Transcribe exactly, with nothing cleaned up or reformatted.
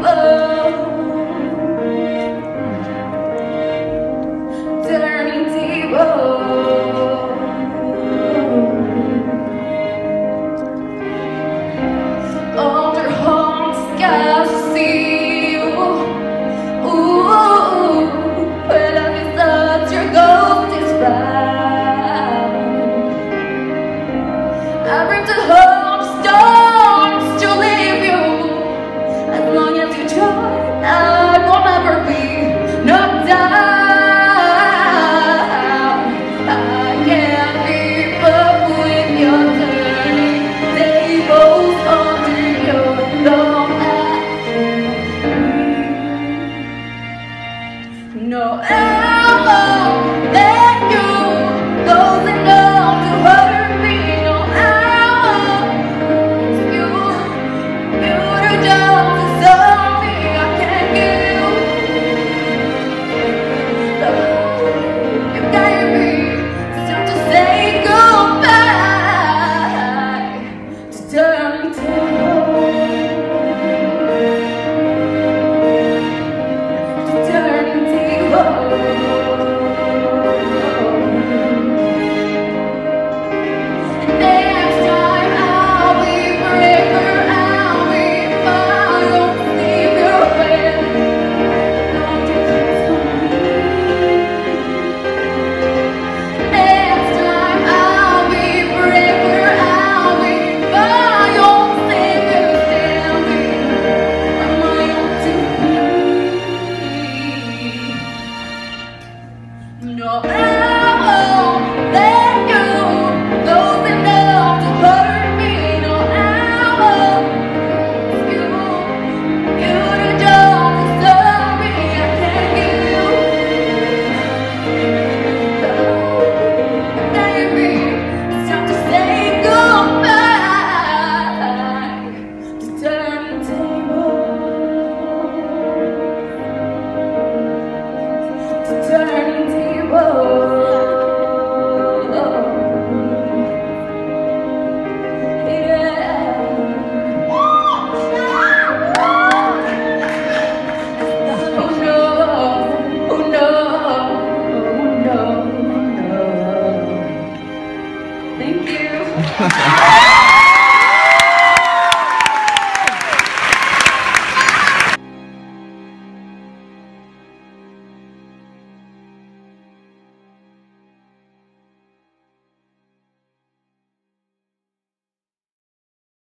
turning table. Under hung skies to see you. Ooh, when I miss that your ghost is found. I bring to home storms to leave you. As long as you try, I will never be knocked down. I can't keep up with your turning tables under your thumb. No, I won't let you close enough to hurt me. No, I won't ask you, you to jump to something I can't give. So you gave me time to say goodbye, to turn to